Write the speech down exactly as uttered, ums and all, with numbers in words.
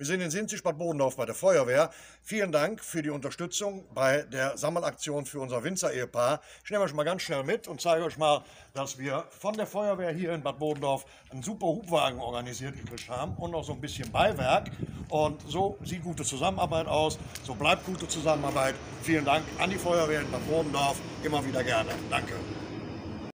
Wir sind in Sinzig Bad Bodendorf bei der Feuerwehr. Vielen Dank für die Unterstützung bei der Sammelaktion für unser Winzer-Ehepaar. Ich nehme euch mal ganz schnell mit und zeige euch mal, dass wir von der Feuerwehr hier in Bad Bodendorf einen super Hubwagen organisiert gekriegt haben und noch so ein bisschen Beiwerk. Und so sieht gute Zusammenarbeit aus, so bleibt gute Zusammenarbeit. Vielen Dank an die Feuerwehr in Bad Bodendorf, immer wieder gerne. Danke.